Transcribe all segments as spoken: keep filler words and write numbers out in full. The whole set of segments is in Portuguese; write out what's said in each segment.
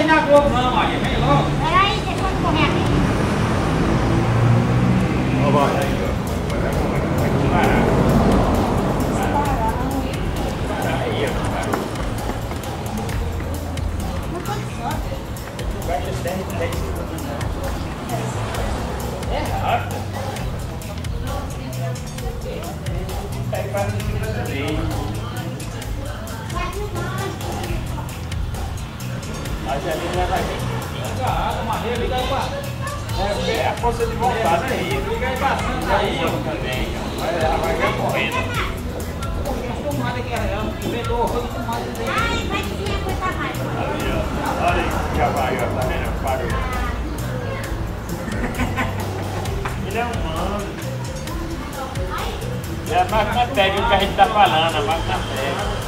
aí na Globo não, Maria. Vem logo. Peraí, deixa eu correr aqui. Ó, vai. É rápido. Aí faz o que você tem. A Angelina vai vir engarrada, Maria, liga aí pra... É a força de vontade aí. Liga aí pra Santa aí. Ela vai vir correndo. Tomada que é, inventou o rosto de tomada aí. Ai, vai sim, aguenta mais. Ali, ó. Olha aí, já vai, ó. Tá vendo? Parou. Ele é humano. É a máquina pega o que a gente tá falando, a máquina pega.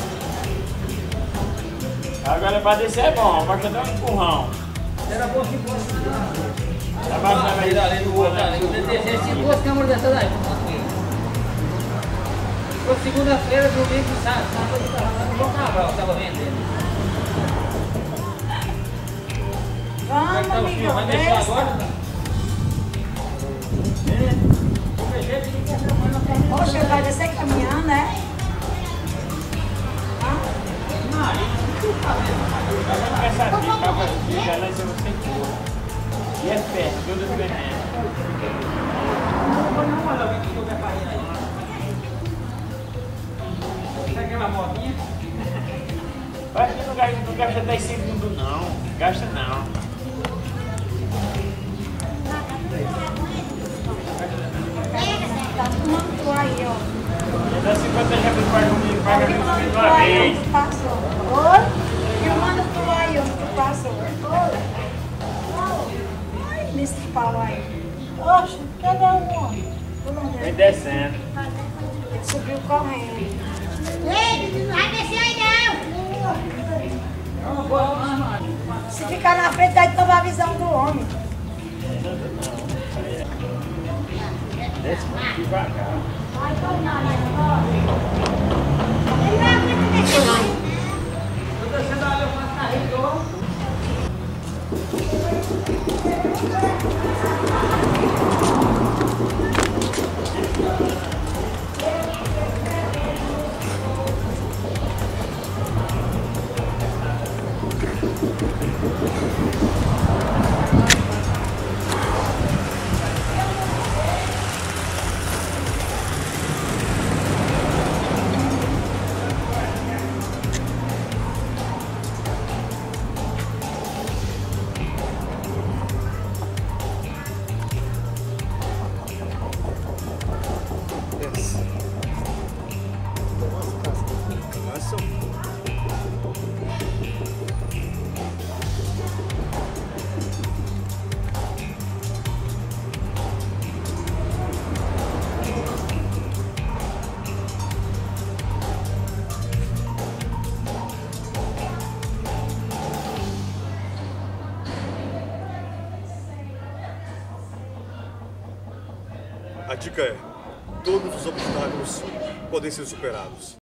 Agora pra descer é bom, basta dar um empurrão. Era bom que fosse. A máquina vai ir ali do outro. Tem duas câmeras dessas aí. Foi segunda-feira, domingo, sábado, sábado eu tava lá no João Cabral, tava vendendo. Vamos, amigo, Vai deixar desça. agora? Poxa, vai descer caminhando, né? Essa dica, fica lá em cima sem cor. E é perto, tudo veneno. Não olha o que eu quero fazer aí. Sabe aquela motinha? Acho que não gasta, não gasta dez segundos não. Gasta não. Tá tomando tu aí, ó. Dá cinquenta reais para comigo, paga mil de uma vez. Passou. Oi? Eu mando tu aí, onde tu passou. Oi? Ai, nesse pau aí. Oxe, cadê o homem? Vem descendo. Ele subiu correndo. Ei, não vai descer aí não. Se ficar na frente, daí toma a visão do homem. Desce muito devagar. Vai tornar, né? Ele vai descer aí. Tô descendo ali, eu faço carrinho. A dica é: todos os obstáculos podem ser superados.